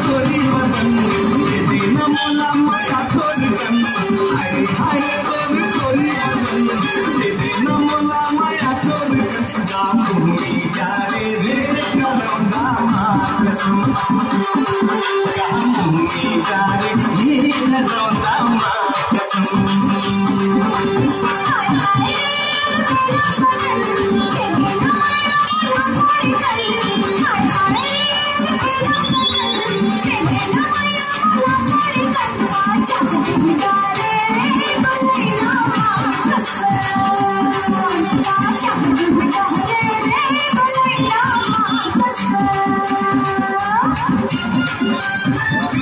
छोरी बदन ये दिन मोला माया छोरी बदन हाय हाय गोरी छोरी बदन ये दिन मोला माया छोरी बदन गामुनी जारे रे करोना कसम गामुनी जारे रे करोना कसम Hey,